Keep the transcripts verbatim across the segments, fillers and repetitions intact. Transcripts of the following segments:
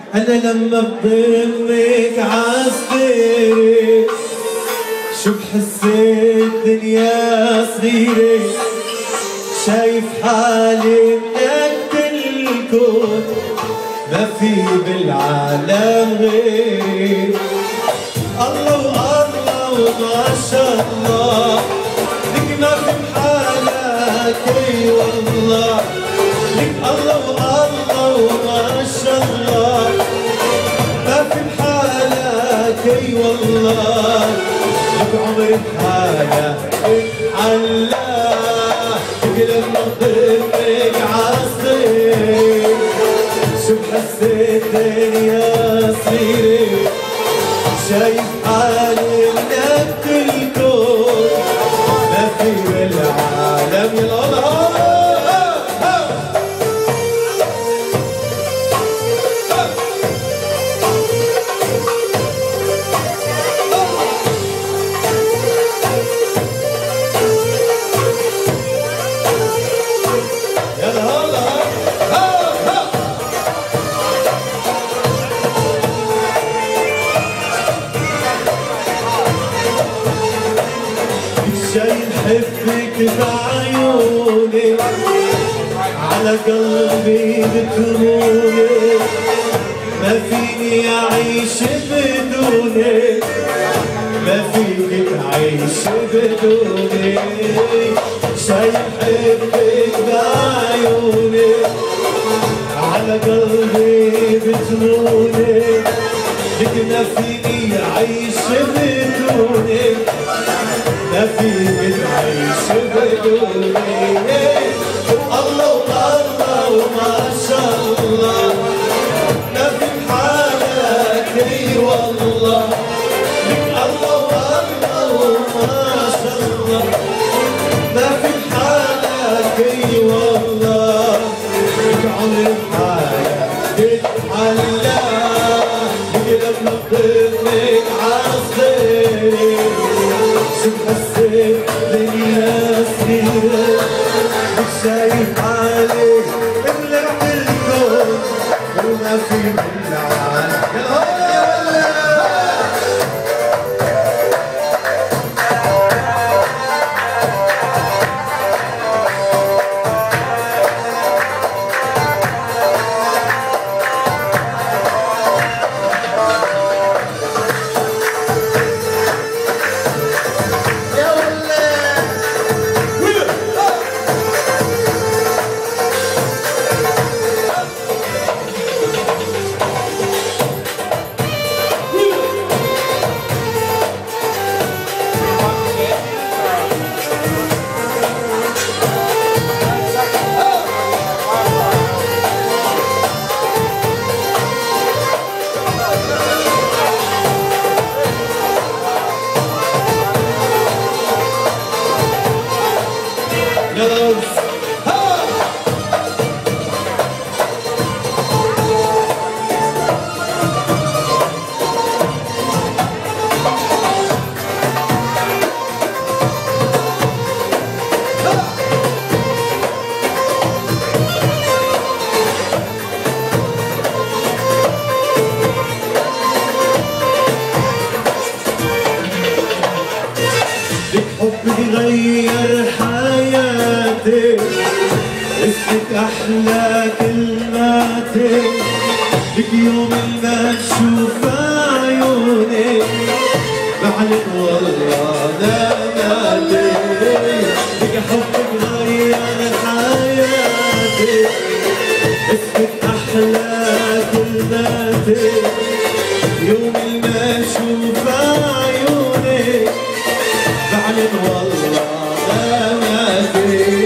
أنا لما بضمك عالصدر شو بحس الدنيا صغيرة، شايف حالي بنكت الكون ما في بالعالم غير. الله والله وما شاء الله لك ما في بحالك، اي والله لك الله والله وما شاء الله ما في بحالك، اي والله لك عمري بحالك علاه لك لما بضمك عالصدر شو بحس الدنيا صغيرة، شايف حالي بنفس الكون ما في بالعالم الأرض. شايل حبك بعيوني على قلبي بتروني، ما فيني أعيش بدونك، ما فيني أعيش بدونك. شايل حبك بعيوني على قلبي بتروني، لك ما فيني أعيش بدونك، ما فيني أعيش بدوني. الله والله وما شاء الله ما في بحالك، اي والله لك الله والله وما شاء الله ما في بحالك، اي والله لك عمري بحالك علاه لك لما بضمك عالصدر شو بحسيت دنيا صغيرة، شايف حالي بلعب الكون وما في بالعالم. حبك غير حياتي، اسمك أحلى كلماتي، لك يوم ما تشوف عيوني بعلك والله نادي. لك حبك غير حياتي، اسمك أحلى كلماتي، يوم ما تشوف عيوني بعلن والله ما في.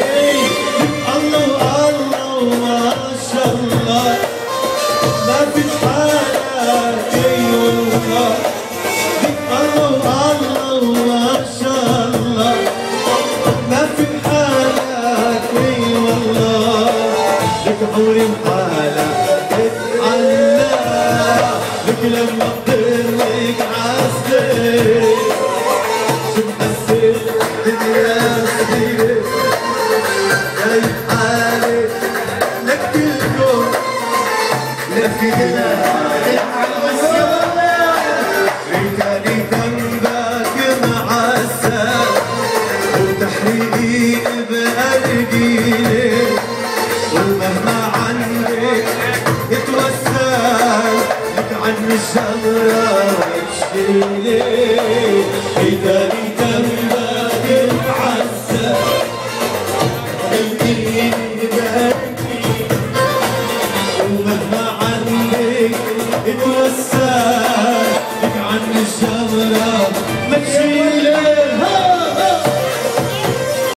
الله الله وما شاء الله ما في بحالك، اي والله الله الله وما شاء الله ما في بحالك، اي والله لك عمري بحالك علاه لك لما بضمك عالصدر شو بحسيت دنيا صغيرة، شايف حالي لك الكون ريتاني ذنبك معسل وتحريقين بأرجيلي ومهما عنك اتوسل لك عن الشمرة وتشيلي ريتاني ذنبك معسل وتحريقين بأرجيلي ومهما